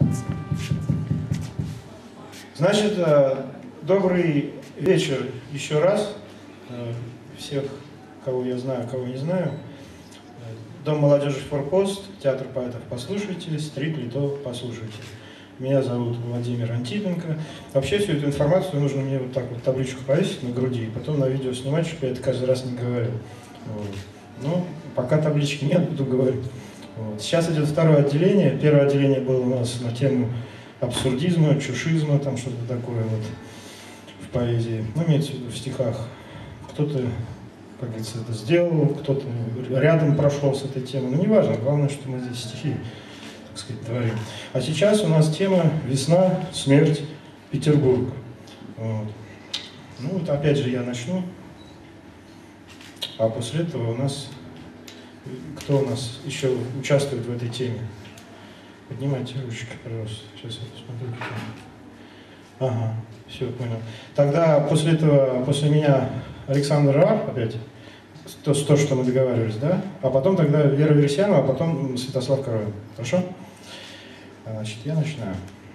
Значит, добрый вечер еще раз. Всех, кого я знаю, кого не знаю. Дом молодежи «Форпост», театр поэтов «Послушайте», стрит «Лито» «Послушайте». Меня зовут Владимир Антипенко. Вообще всю эту информацию нужно мне вот так вот табличку повесить на груди и потом на видео снимать, чтобы я это каждый раз не говорил. Вот. Но пока таблички нет, буду говорить. Вот. Сейчас идет второе отделение. Первое отделение было у нас на тему абсурдизма, чушизма, там что-то такое вот в поэзии. Ну, имеется в виду в стихах. Кто-то, как говорится, это сделал, кто-то рядом прошел с этой темой. Но неважно, главное, что мы здесь стихи, так сказать, творим. А сейчас у нас тема «Весна, смерть, Петербург». Вот. Ну, вот опять же я начну. А после этого у нас... Кто у нас еще участвует в этой теме? Поднимайте ручки, пожалуйста. Сейчас я посмотрю. Ага, все, понял. Тогда после этого, после меня Александр Рар опять, то, что мы договаривались, да? А потом тогда Вера Вересьянова, а потом Святослав Коровин. Хорошо? Значит, я начинаю.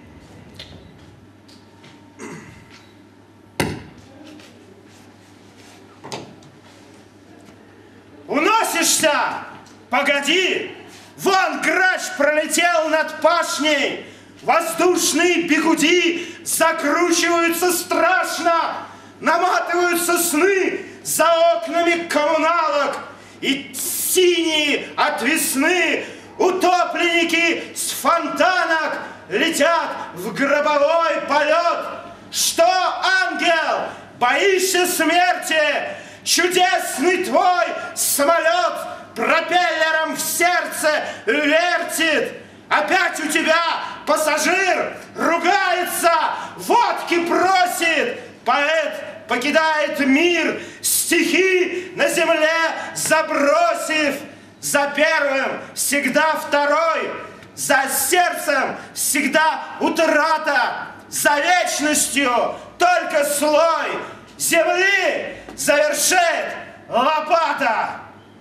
Уносишься? Погоди! Вон грач пролетел над пашней, воздушные бегуди закручиваются страшно, наматываются сны за окнами коммуналок, и синие от весны утопленники с фонтанок летят в гробовой полет. Что, ангел, боишься смерти? Чудесный твой самолет пропеллером в сердце вертит. Опять у тебя пассажир ругается, водки просит. Поэт покидает мир, стихи на земле забросив. За первым всегда второй, за сердцем всегда утрата, за вечностью только слой земли завершит лопата.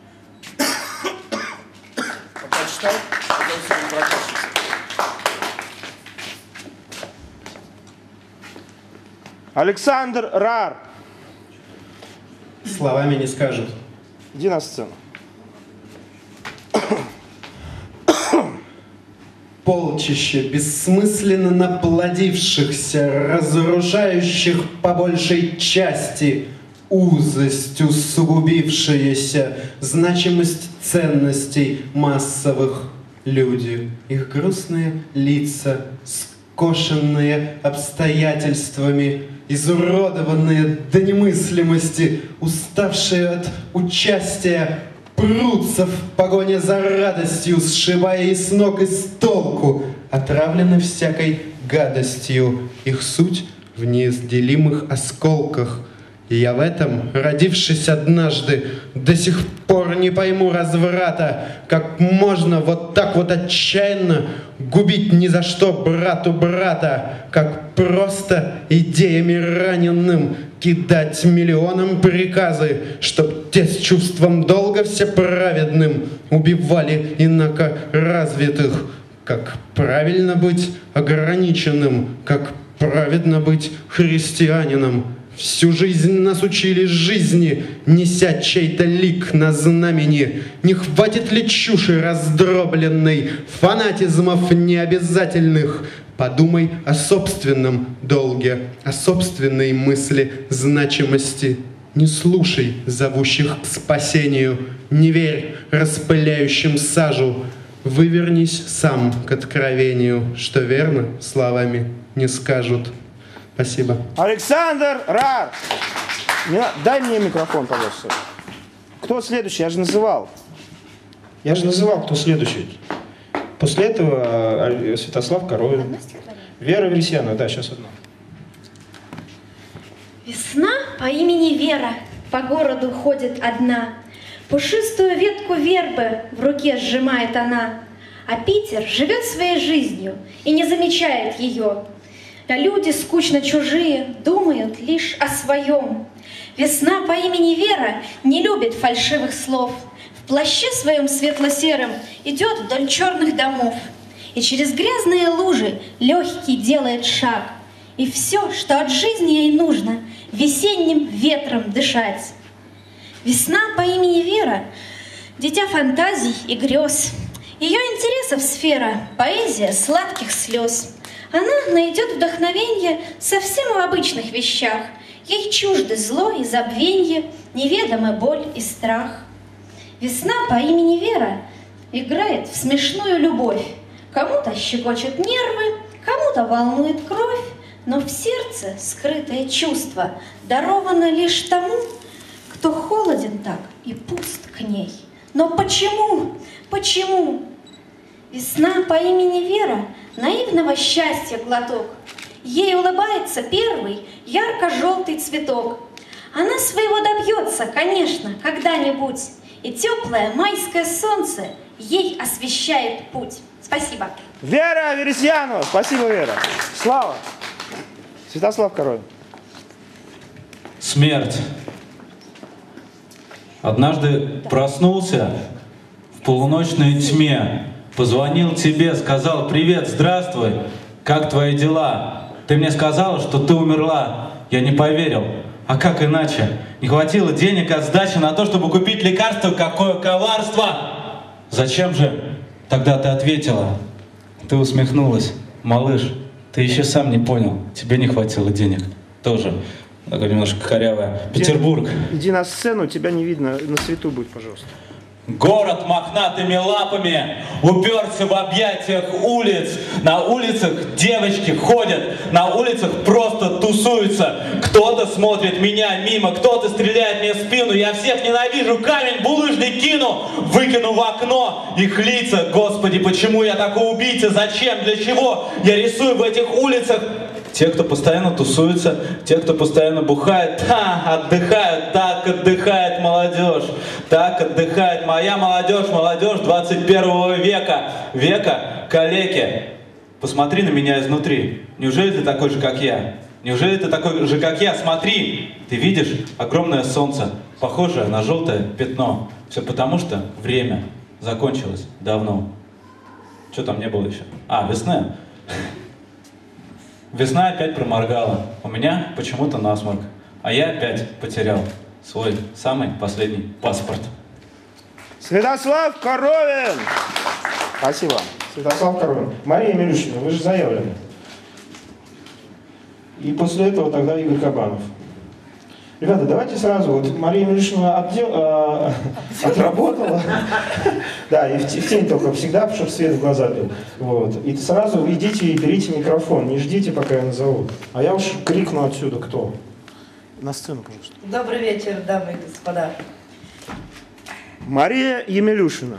Пока читал, Александр Рар. Словами не скажут. Иди на сцену. Полчище бессмысленно наплодившихся, разрушающих по большей части узость усугубившаяся, значимость ценностей массовых люди, их грустные лица, скошенные обстоятельствами, изуродованные до немыслимости, уставшие от участия, прутся в погоне за радостью, сшибая и с ног, и с толку, отравлены всякой гадостью, их суть в неизделимых осколках. И я в этом, родившись однажды, до сих пор не пойму разврата, как можно вот так вот отчаянно губить ни за что брату брата, как просто идеями раненым кидать миллионам приказы, чтоб те с чувством долга всеправедным убивали инакоразвитых. Как правильно быть ограниченным, как праведно быть христианином. Всю жизнь нас учили жизни, неся чей-то лик на знамени. Не хватит ли чуши раздробленной, фанатизмов необязательных? Подумай о собственном долге, о собственной мысли значимости. Не слушай зовущих к спасению, не верь распыляющим сажу. Вывернись сам к откровению, что верно словами не скажут. Спасибо. Александр Рар. Дай мне микрофон, пожалуйста. Кто следующий? Я же называл. Я же называл, кто следующий. После этого Святослав Коровин. Вера Вересьянова, да, сейчас одна. Весна по имени Вера по городу ходит одна. Пушистую ветку вербы в руке сжимает она. А Питер живет своей жизнью и не замечает ее. А люди скучно чужие думают лишь о своем. Весна по имени Вера не любит фальшивых слов. В плаще своем светло-сером идет вдоль черных домов. И через грязные лужи легкий делает шаг. И все, что от жизни ей нужно, весенним ветром дышать. Весна по имени Вера, дитя фантазий и грез. Ее интересов сфера — поэзия сладких слез. Она найдет вдохновенье совсем в обычных вещах. Ей чужды зло и забвенье, неведомая боль и страх. Весна по имени Вера играет в смешную любовь. Кому-то щекочет нервы, кому-то волнует кровь, но в сердце скрытое чувство даровано лишь тому, кто холоден так и пуст к ней. Но почему? Почему? Весна по имени Вера — наивного счастья глоток. Ей улыбается первый ярко-желтый цветок. Она своего добьется, конечно, когда-нибудь, и теплое майское солнце ей освещает путь. Спасибо. Вера Вересьянова. Спасибо, Вера. Слава. Святослав Коровин. Смерть. Однажды проснулся в полуночной тьме, позвонил тебе, сказал: привет, здравствуй, как твои дела? Ты мне сказала, что ты умерла. Я не поверил. А как иначе? Не хватило денег от сдачи на то, чтобы купить лекарство. Какое коварство! Зачем же? Тогда ты ответила. Ты усмехнулась. Малыш, ты еще сам не понял. Тебе не хватило денег. Тоже. Такое немножко корявое. Петербург. Иди на сцену, тебя не видно. На свету будь, пожалуйста. Город мохнатыми лапами уперся в объятиях улиц. На улицах девочки ходят, на улицах просто тусуются. Кто-то смотрит меня мимо, кто-то стреляет мне в спину. Я всех ненавижу, камень булыжный кину, выкину в окно их лица. Господи, почему я такой убийца? Зачем? Для чего? Я рисую в этих улицах. Те, кто постоянно тусуется, те, кто постоянно бухает, отдыхают, так отдыхает молодежь, так отдыхает моя молодежь, молодежь 21 века, века калеки. Посмотри на меня изнутри. Неужели ты такой же, как я? Неужели ты такой же, как я? Смотри, ты видишь огромное солнце, похожее на желтое пятно. Все потому, что время закончилось давно. Что там не было еще? Весна. Весна опять проморгала. У меня почему-то насморк. А я опять потерял свой самый последний паспорт. Святослав Коровин. Спасибо. Святослав Коровин. Мария Милюшина, вы же заявлены. И после этого тогда Игорь Кабанов. Ребята, давайте сразу, вот Мария Милюшина отработала, да, и в тень только всегда, чтобы свет в глаза бил. Вот. И сразу идите и берите микрофон, не ждите, пока я назову. А я уж крикну отсюда, кто. На сцену, пожалуйста. Добрый вечер, дамы и господа. Мария Емелюшина.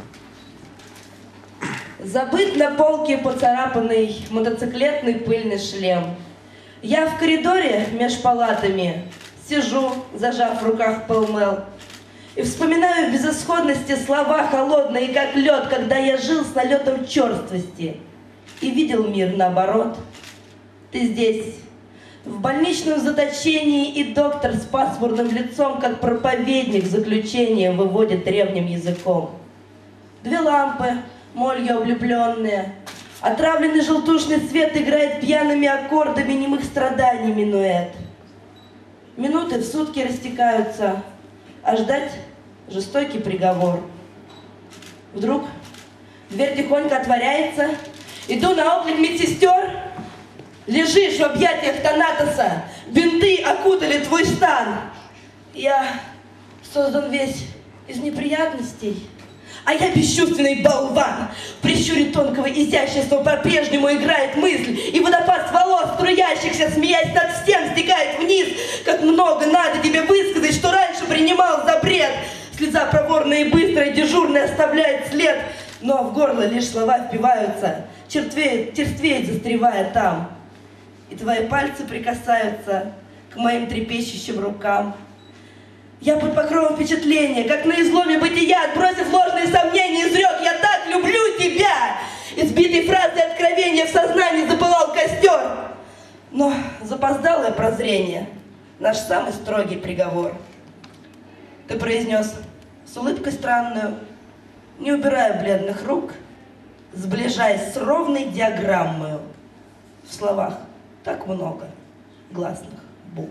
Забыт на полке поцарапанный мотоциклетный пыльный шлем. Я в коридоре меж палатами сижу, зажав в руках пэлмэл, и вспоминаю в безысходности слова холодные, как лед, когда я жил с налетом черствости и видел мир наоборот. Ты здесь, в больничном заточении, и доктор с пасмурным лицом, как проповедник заключение, выводит древним языком. Две лампы, молью облепленные, отравленный желтушный свет играет пьяными аккордами немых страданий минуэт. Минуты в сутки растекаются, а ждать жестокий приговор. Вдруг дверь тихонько отворяется, иду на оклик медсестер. Лежишь в объятиях Танатоса, бинты окутали твой стан. Я создан весь из неприятностей, а я бесчувственный болван. В прищуре тонкого изящества по-прежнему играет мысль, и водопад с волос, струящихся, смеясь над всем, стекает вниз. Как много надо тебе высказать, что раньше принимал за бред. Слеза проворная и быстрая, дежурная оставляет след, но в горло лишь слова впиваются, черствеет, застревая там. И твои пальцы прикасаются к моим трепещущим рукам. Я под покровом впечатления, как на изломе бытия, отбросив ложные сомнения, изрек: я так люблю тебя! Избитой фразой откровения в сознании запылал костер. Но запоздалое прозрение — наш самый строгий приговор. Ты произнес с улыбкой странную, не убирая бледных рук: сближаясь с ровной диаграммой. В словах так много гласных букв.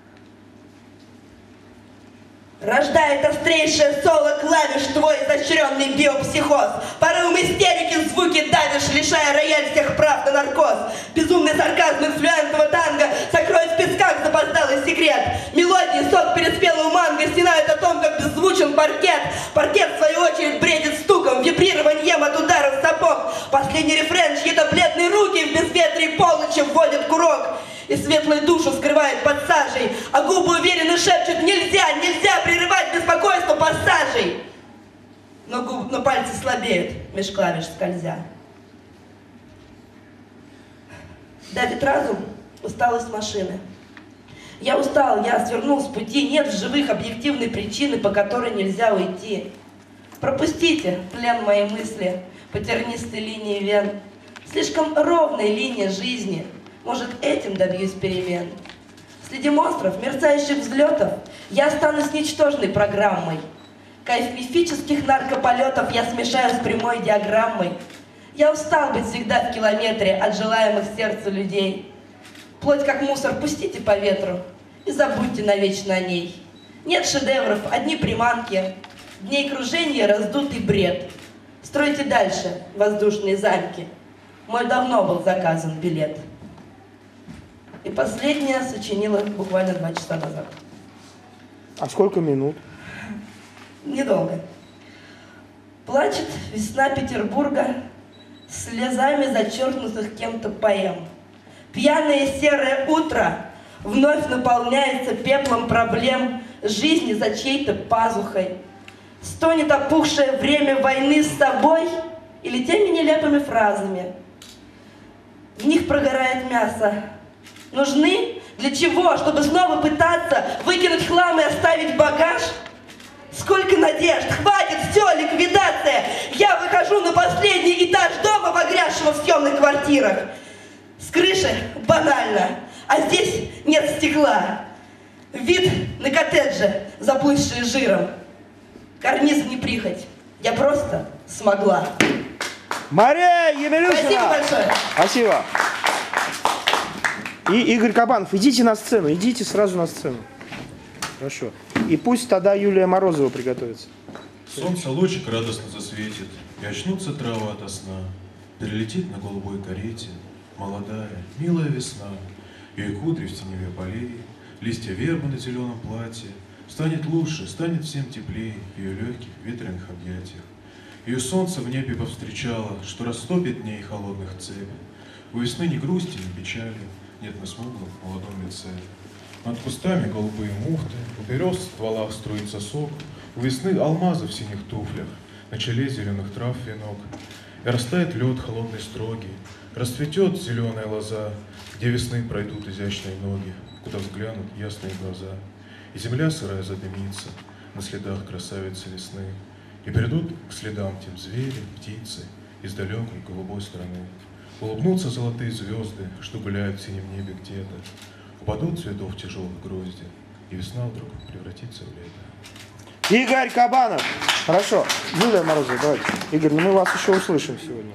Рождает острейшее соло клавиш твой изощренный биопсихоз. Порывом истерики звуки давишь, лишая рояль всех прав на наркоз. Безумный сарказм инфлюентного танго сокроет в песках запоздалый секрет. Мелодии сок переспелого манго стенают о том, как беззвучен паркет. Паркет, в свою очередь, бредит стуком, вибрированием от ударов сапог. Последний рефрен, чьи-то бледные руки в безветрии полночи вводят курок. И светлую душу скрывает под сажей, а губы уверенно шепчут: нельзя, нельзя прерывать беспокойство пассажей. Но пальцы слабеют, меж клавиш скользя. Давит разум усталость машины. Я устал, я свернул с пути, нет в живых объективной причины, по которой нельзя уйти. Пропустите плен моей мысли по тернистой линии вен. Слишком ровная линия жизни. Может, этим добьюсь перемен. Среди монстров, мерцающих взлетов, я останусь ничтожной программой. Кайф мифических наркополетов я смешаю с прямой диаграммой. Я устал быть всегда в километре от желаемых сердцу людей. Плоть как мусор пустите по ветру и забудьте навечно о ней. Нет шедевров, одни приманки, дней кружения раздутый бред. Стройте дальше воздушные замки. Мой давно был заказан билет. И последнее сочинила буквально 2 часа назад. А сколько минут? Недолго. Плачет весна Петербурга слезами зачеркнутых кем-то поэм. Пьяное серое утро вновь наполняется пеплом проблем жизни за чьей-то пазухой. Стонет опухшее время войны с собой или теми нелепыми фразами. В них прогорает мясо. Нужны? Для чего? Чтобы снова пытаться выкинуть хлам и оставить багаж? Сколько надежд! Хватит! Все, ликвидация! Я выхожу на последний этаж дома, погрязшего в съемных квартирах. С крыши банально, а здесь нет стекла. Вид на коттеджи, заплывшие жиром. Карниз не прихоть. Я просто смогла. Мария Емелюшина! Спасибо большое! Спасибо. И Игорь Кабанов, идите на сцену, идите сразу на сцену. Хорошо. И пусть тогда Юлия Морозова приготовится. Солнце лучик радостно засветит, и очнутся травы ото сна. Перелетит на голубой карете молодая, милая весна. Ее кудри в теневе полей, листья вербы на зеленом платье. Станет лучше, станет всем теплее в ее легких ветреных объятиях. Ее солнце в небе повстречало, что растопит дней холодных цепи. У весны ни грусти, ни печали нет на смуглом молодом лице. Над кустами голубые мухты, у берез в стволах струится сок, у весны алмазы в синих туфлях, на челе зеленых трав венок. И растает лед холодный строгий, расцветет зеленая лоза, где весны пройдут изящные ноги, куда взглянут ясные глаза. И земля сырая задымится на следах красавицы весны, и придут к следам тем звери, птицы из далекой голубой страны. Улыбнутся золотые звезды, что гуляют в синем небе где-то. Упадут цветов тяжелых грозди, и весна вдруг превратится в лето. Игорь Кабанов. Хорошо. Юлия Морозова, давайте. Игорь, ну мы вас еще услышим сегодня.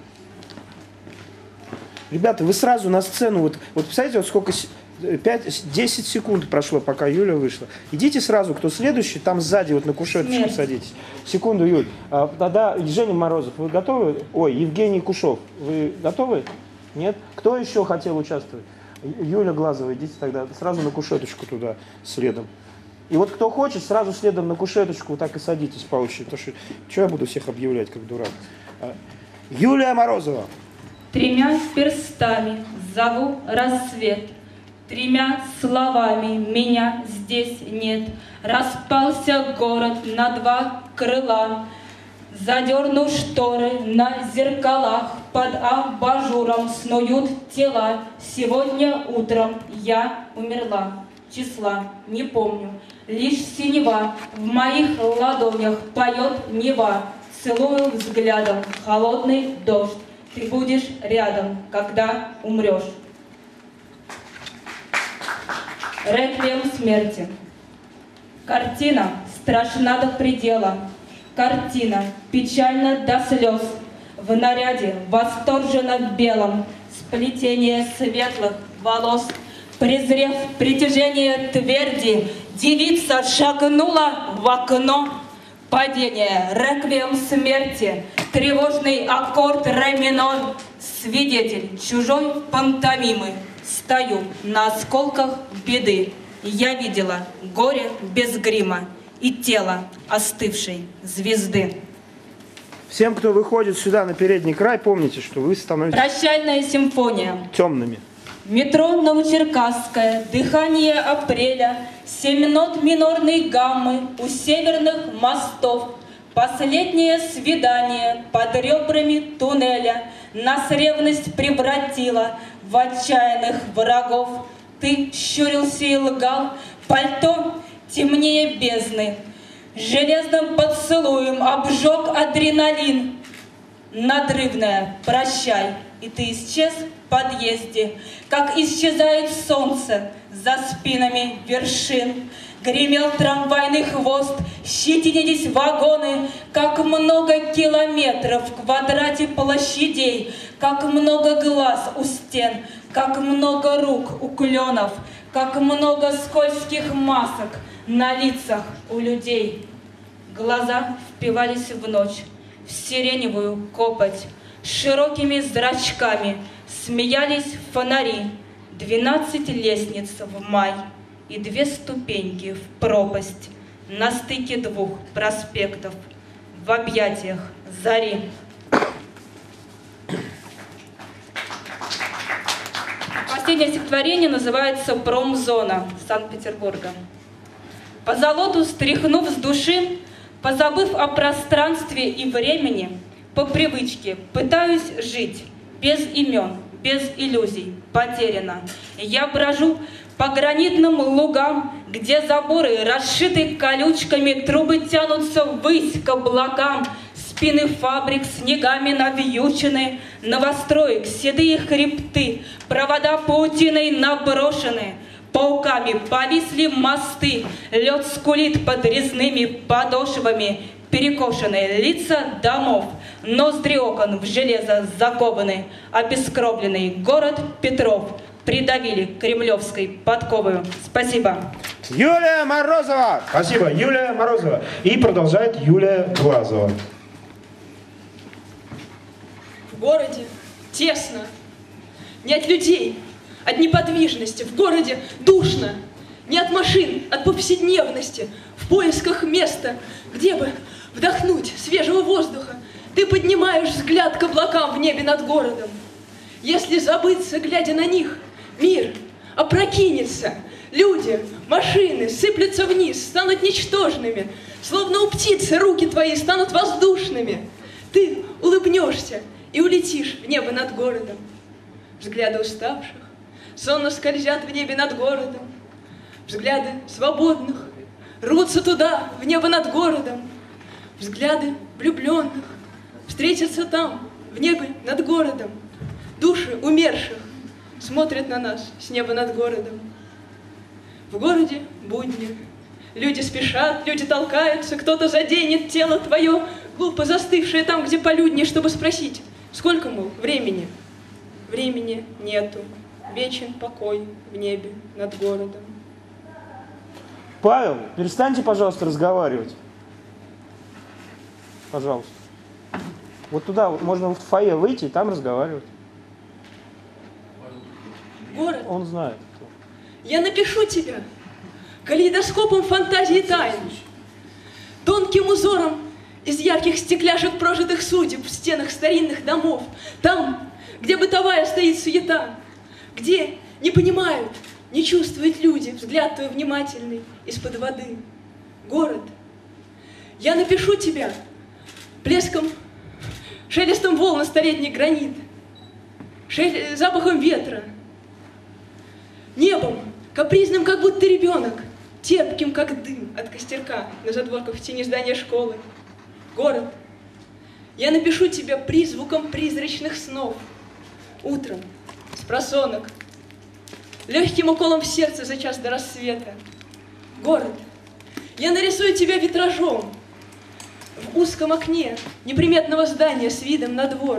Ребята, вы сразу на сцену, вот представляете, вот сколько, 5-10 секунд прошло, пока Юля вышла. Идите сразу, кто следующий, там сзади вот на кушеточку садитесь. Секунду, Юль. Тогда Женя Морозов, вы готовы? Ой, Евгений Кушов, вы готовы? Нет? Кто еще хотел участвовать? Юля Глазова, идите тогда сразу на кушеточку туда, следом. И вот кто хочет, сразу следом на кушеточку вот так и садитесь по очереди. Потому что я буду всех объявлять, как дурак. Юлия Морозова. 3 перстами зову рассвет, 3 словами меня здесь нет. Распался город на 2 крыла, задернув шторы на зеркалах, под абажуром снуют тела. Сегодня утром я умерла, числа не помню, лишь синева в моих ладонях поет Нева. Целую взглядом холодный дождь, ты будешь рядом, когда умрешь. Реквием смерти. Картина страшна до предела, картина печальна до слез. в наряде, восторженно белом, сплетение светлых волос. Презрев притяжение тверди, девица шагнула в окно. Падение, реквием смерти, тревожный аккорд ре минор. Свидетель чужой пантомимы, стою на осколках беды. Я видела горе без грима и тело остывшей звезды. Всем, кто выходит сюда на передний край, помните, что вы становитесь Прощальная симфония. темными. Метро Новочеркасское, дыхание апреля, 7 нот минорной гаммы у северных мостов. Последнее свидание под ребрами туннеля нас ревность превратила в отчаянных врагов. Ты щурился и лгал, пальто темнее бездны. Железным поцелуем обжег адреналин. Надрывная «Прощай», и ты исчез в подъезде, как исчезает солнце за спинами вершин. Гремел трамвайный хвост, щетинились вагоны, как много километров в квадрате площадей, как много глаз у стен, как много рук у кленов, как много скользких масок на лицах у людей. Глаза впивались в ночь, в сиреневую копоть, широкими зрачками смеялись фонари. 12 лестниц в май и 2 ступеньки в пропасть на стыке 2 проспектов в объятиях зари. Последнее стихотворение называется «Промзона» Санкт-Петербурга. По золоту стряхнув с души, позабыв о пространстве и времени, по привычке пытаюсь жить без имен, без иллюзий, потеряна. Я брожу по гранитным лугам, где заборы расшиты колючками, трубы тянутся ввысь к облакам, спины фабрик снегами навьючены, новостроек седые хребты, провода паутиной наброшены. Пауками повисли мосты, лед скулит под резными подошвами, перекошенные лица домов, ноздри окон в железо закованы, обескровленный город Петров придавили кремлевской подковою. Спасибо. Юлия Морозова! Спасибо, Юлия Морозова. И продолжает Юлия Глазова. В городе тесно, нет людей, от неподвижности. В городе душно, не от машин, от повседневности. В поисках места, где бы вдохнуть свежего воздуха, ты поднимаешь взгляд к облакам в небе над городом. Если забыться, глядя на них, мир опрокинется. Люди, машины сыплются вниз, станут ничтожными. Словно у птицы руки твои станут воздушными. Ты улыбнешься и улетишь в небо над городом. Взгляды уставших сонно скользят в небе над городом. Взгляды свободных рвутся туда, в небо над городом. Взгляды влюбленных встретятся там, в небе над городом. Души умерших смотрят на нас с неба над городом. В городе будни. Люди спешат, люди толкаются, кто-то заденет тело твое, глупо застывшее там, где полюднее, чтобы спросить, сколько, мол, времени? Времени нету. Вечен покой в небе над городом. Павел, перестаньте, пожалуйста, разговаривать. Пожалуйста. Вот туда вот можно в фойе выйти и там разговаривать. Город. Он знает. Я напишу тебя калейдоскопом фантазии тайн, тонким узором из ярких стекляшек прожитых судеб в стенах старинных домов, там, где бытовая стоит суета, где не понимают, не чувствуют люди взгляд твой внимательный из-под воды. Город. Я напишу тебя плеском, шелестом волн на столетний гранит, запахом ветра, небом, капризным, как будто ребенок, терпким, как дым от костерка на задворках в тени здания школы. Город. Я напишу тебя призвуком призрачных снов, утром, спросонок, легким уколом в сердце за час до рассвета. Город. Я нарисую тебя витражом, в узком окне неприметного здания с видом на двор.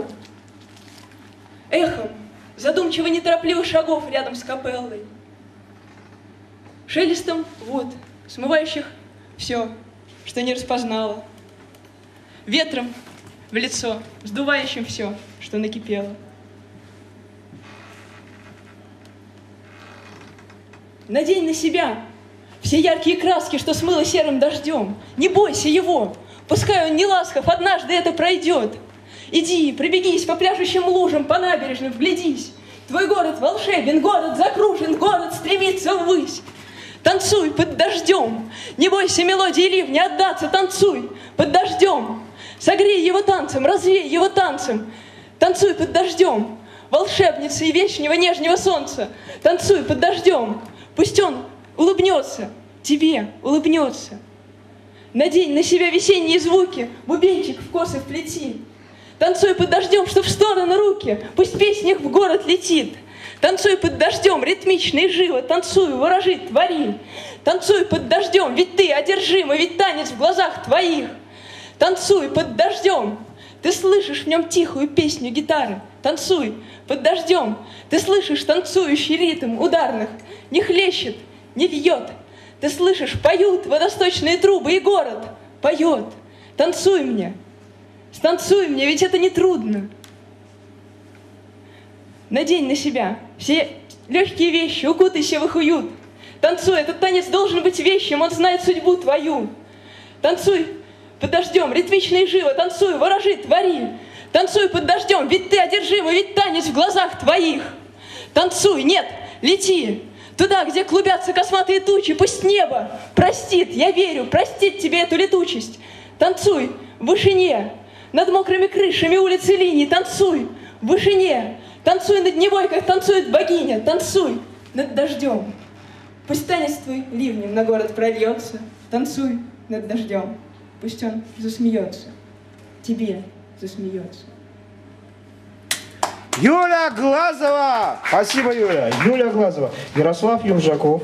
Эхом задумчиво неторопливых шагов рядом с капеллой. Шелестом вод, смывающих все, что не распознала. Ветром в лицо, сдувающим все, что накипело. Надень на себя все яркие краски, что смыло серым дождем. Не бойся его, пускай он не ласков, однажды это пройдет. Иди, пробегись по пляшущим лужам, по набережным, вглядись. Твой город волшебен, город закружен, город стремится ввысь. Танцуй под дождем, не бойся мелодии ливня отдаться, танцуй под дождем. Согрей его танцем, развей его танцем. Танцуй под дождем, волшебница и вечного нежнего солнца. Танцуй под дождем, пусть он улыбнется, тебе улыбнется. Надень на себя весенние звуки, бубенчик в косы вплети. Танцуй под дождем, что в стороны руки, пусть песня в город летит. Танцуй под дождем, ритмично и живо, танцуй, ворожи, твори. Танцуй под дождем, ведь ты одержима, ведь танец в глазах твоих. Танцуй под дождем, ты слышишь в нем тихую песню гитары. Танцуй под дождем, ты слышишь танцующий ритм ударных. Не хлещет, не вьет, ты слышишь, поют водосточные трубы, и город поет. Танцуй мне, станцуй мне, ведь это не трудно. Надень на себя все легкие вещи, укутайся в их уют. Танцуй, этот танец должен быть вещим, он знает судьбу твою. Танцуй под дождем, ритмично и живо, танцуй, ворожи, твори. Танцуй под дождем, ведь ты одержима, ведь танец в глазах твоих. Танцуй, нет, лети туда, где клубятся косматые тучи, пусть небо простит, я верю, простит тебе эту летучесть. Танцуй в вышине, над мокрыми крышами улиц и линий, танцуй в вышине. Танцуй над Невой, как танцует богиня, танцуй над дождем. Пусть танец твой ливнем на город прольется, танцуй над дождем, пусть он засмеется, тебе засмеется. Юля Глазова! Спасибо, Юля. Юля Глазова. Ярослав Юнжаков.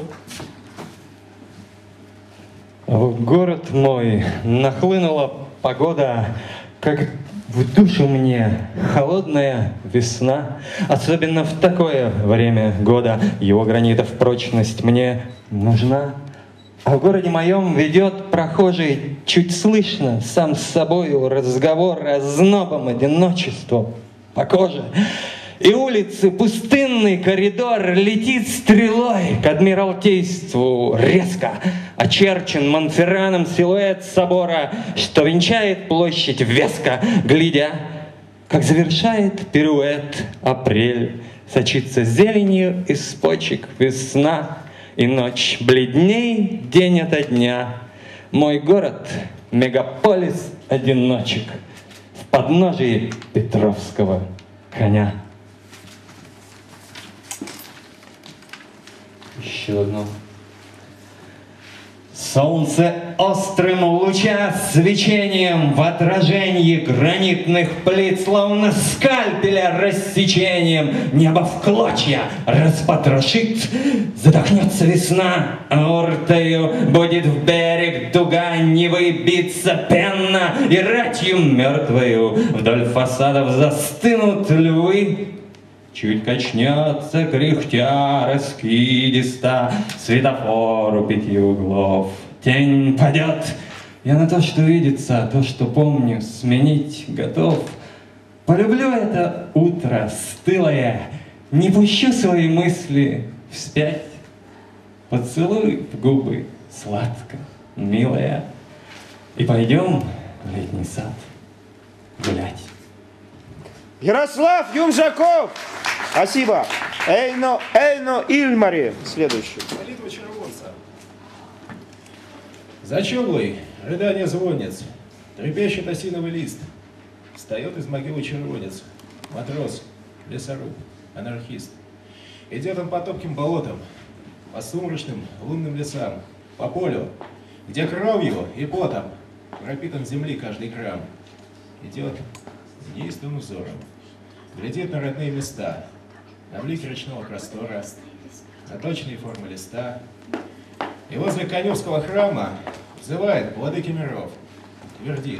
В город мой нахлынула погода, как в душу мне холодная весна. Особенно в такое время года его гранитов прочность мне нужна. А в городе моем ведет прохожий чуть слышно сам с собою разговор о знобом одиночества по коже. И улицы, пустынный коридор летит стрелой к Адмиралтейству резко. Очерчен Монферраном силуэт собора, что венчает площадь Веска, глядя, как завершает пируэт апрель. Сочится зеленью из почек весна, и ночь бледней день ото дня. Мой город — мегаполис одиночек в подножии Петровского коня. Еще одно. Солнце острым луча свечением в отражении гранитных плит, словно скальпеля рассечением, небо в клочья распотрошит. Задохнется весна, аортою будет в берег дуга Невы биться пенно, и ратью мертвою вдоль фасадов застынут львы. Чуть качнется, кряхтя, раскидиста, светофор у 5 углов. Тень падет. Я на то, что видится, то, что помню, сменить готов. Полюблю это утро стылое, не пущу свои мысли вспять. Поцелуй в губы сладко, милая, и пойдем в летний сад гулять. Ярослав Юнжаков! Спасибо. Эйно Ильмари. Следующий. Молитва червонца. Зачелый, рыдание звонец, трепещет осиновый лист. Встает из могилы червонец, матрос, лесоруб, анархист. Идет он по топким болотам, по сумрачным лунным лесам, по полю, где кровью и потом пропитан земли каждый грамм. Идет с неистовым взором, глядит на родные места, на блики речного простора, на точные формы листа. И возле Коневского храма взывает владыки миров, твердит: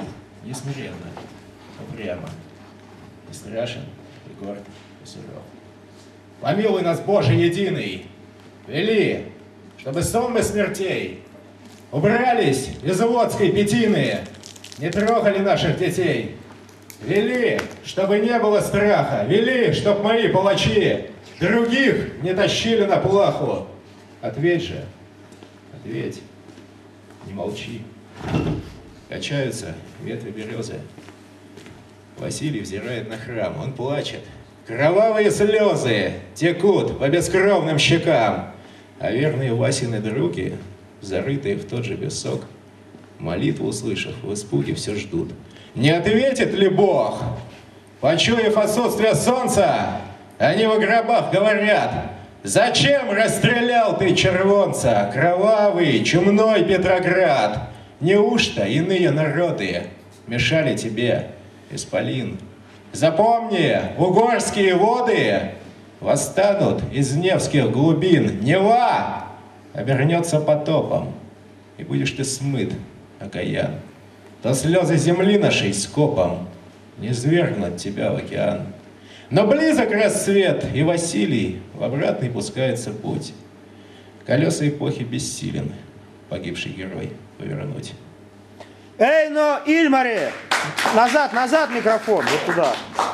не смиренно, упрямо, и страшен, и горд, и суров. Помилуй нас, Боже единый, вели, чтобы сонмы смертей убрались из Водской Пятины, не трогали наших детей. Вели, чтобы не было страха, вели, чтоб мои палачи других не тащили на плаху. Ответь же, ответь, не молчи. Качаются ветви березы. Василий взирает на храм, он плачет. Кровавые слезы текут по бескровным щекам, а верные Васины други, зарытые в тот же песок, молитву услышав, в испуге все ждут. Не ответит ли Бог? Почуяв отсутствие солнца, они в гробах говорят: зачем расстрелял ты червонца, кровавый, чумной Петроград? Неужто иные народы мешали тебе, исполин? Запомни, угорские воды восстанут из невских глубин. Нева обернется потопом, и будешь ты смыт, окаян. То слезы земли нашей скопом не свергнут тебя в океан. Но близок рассвет, и Василий в обратный пускается путь. Колеса эпохи бессилен погибший герой повернуть. Эй, но Ильмари! Назад, назад микрофон, вот туда.